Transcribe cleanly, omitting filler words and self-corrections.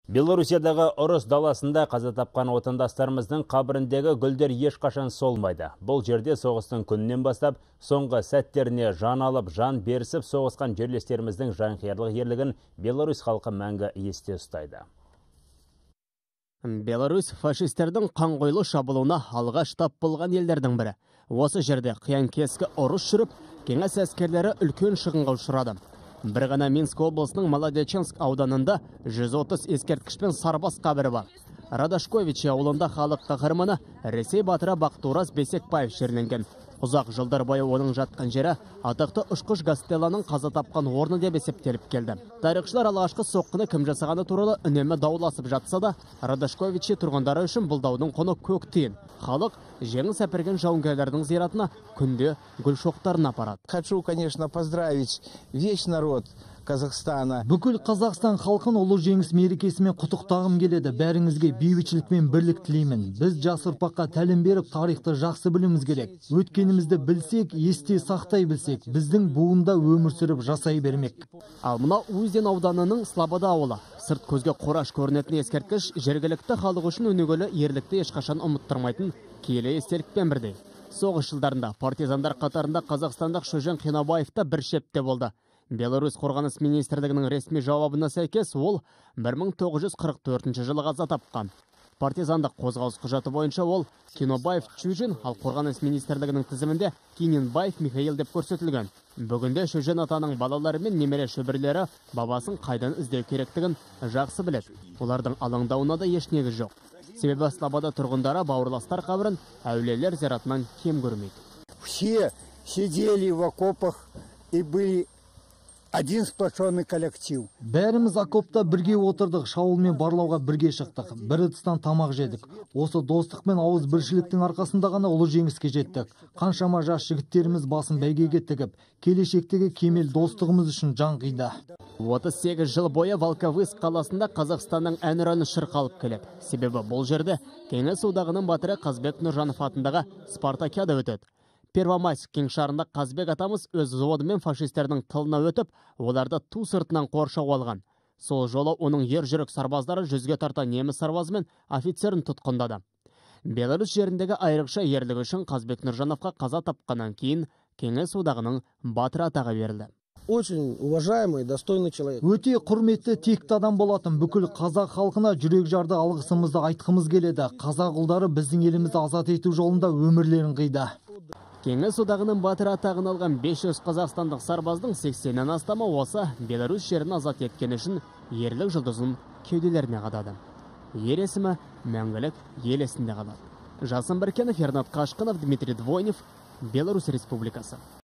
Белорусиядағы ұрыс даласында қаза тапқан отандастарымыздың қабіріндегі гүлдер ешқашан солмайды. Бұл жерде соғыстың күнінен бастап соңғы сәттеріне жан алып, жан берісіп соғысқан жерлестеріміздің жанқиярлық ерлігін Беларусь халқы мәңгі есте ұстайды. Беларусь фашистердің қанқойлы шабылуына алғаш тап болған елдердің бірі. Осы жерде қиян-кескі ұрыс жүріп, кеңес әскерлері үлкен шығынға ұшырады. Бір ғана Минск облысының Молодеченск ауданында 130 ескерткішпен сарбас қабірі бар. Радашковичи ауылында халық қаһарманы Ресей батыры Бақтурас Бесекбаев жерленген. Ұзақ жылдар бойы оның жатқан жері атақты ұшқыш Гастелланың қаза тапқан орны деп есептеліп келді. Тарихшылар алғашқы соққыны кім жасағаны туралы үнемі дауласып жатса да, Радашковичи тұрғындары үшін бұл даудың құны көк тиын. Халық жеңіс әперген жауынгерлердің зиратына күнде гүл шоқтарын апарады. Хочу, конечно, поздравить весь народ Казахстана. Бүкіл Қазақстан халқын ұлы жеңіс мерекесімен құттықтағым келеді. Бәріңізге бейбітшілік пен бірлік тілеймін. Біз жас ұрпаққа тәлім беріп, тарихты жақсы білуіміз керек. Өткенімізді білсек, есте сақтай білсек, біздің буында өмір сүріп жасай бермек. Ал мына Узден ауданының Слобода ауылы. Сырт көзге қораш көрінетін ескерткіш жергілікті халық үшін өнегелі ерлікті ешқашан ұмыттырмайтын киелі естелікпен бірдей. Соғыс жылдарында партизандар қатарында қазақстандық Шөжен Қинабаев та бір шепте болды. Беларусь қорғаныс министрлігінің ресми жауабына сәйкес ол 1944 жылы қаза тапқан. Партизандық қозғалыс құжаты бойынша ол Кинобаев Чужин, ал қорғаныс министрлігінің тізімінде Киненбаев Михаил деп көрсетілген. Бүгінде Шөжен атаның балалары мен немере шөбірлері бабасын қайдан іздеу керектігін жақсы біледі. Олардың алаңдауына да еш негіз жоқ. Себебі Слобода тұрғындары бауырластар қабірін әулиелер зиратынан кем көрмейді. Все сидели в окопах и были один сплошенный коллектив. Бәріміз окопта бірге отырдық, шауылмен барлауға бірге шықтық. Бір ыдыстан тамақ жедік. Осы достық пен ауыз біршіліктің арқасында ғана ұлы жеңіске жеттік. Қаншама жас жігіттеріміз басын бәйгеге тігіп, келешектегі кемел достығымыз үшін жан қиды. 38 жыл бойы Волковыск қаласында Қазақстанның әнұраны шырқалып келеді. Себебі бұл жерде Кеңес одағының батыры Қазбек Нұржанов атындағы Спартакиада өтеді. Первомайск кеңшарында Қазбек атамыз өз взводымен фашистердің тылына өтіп, оларды ту сыртынан қоршау алған. Сол жолы оның ер жүрек сарбаздары 100-ге тарта неміс сарбазы мен офицерін тұтқындады. Беларусь жеріндегі айрықша ерлігі үшін Қазбек Нұржановқа қаза тапқаннан кейін Кеңес одағының батыры атағы берілді. Очень уважаемый, достойный человек. Өте құрметті текті адам болатын. Бүкіл қазақ халқына жүрек жарды алғысымызды айтқымыз келеді. Қазақ ұлдары біздің елімізді азат ету жолында өмірлерін қиды. Кеңес одағының батыры атағын алған 500 қазақстандық сарбаздың 80-нен астамы осы Беларусь жерін азат еткен үшін ерлік жұлдызын кеуделеріне қадады. Ер есімі мәңгілік ел есінде қалады. Жасын Біркенов, Ернат Қашқынов, Дмитрий Двойнев, Беларусь Республикасы.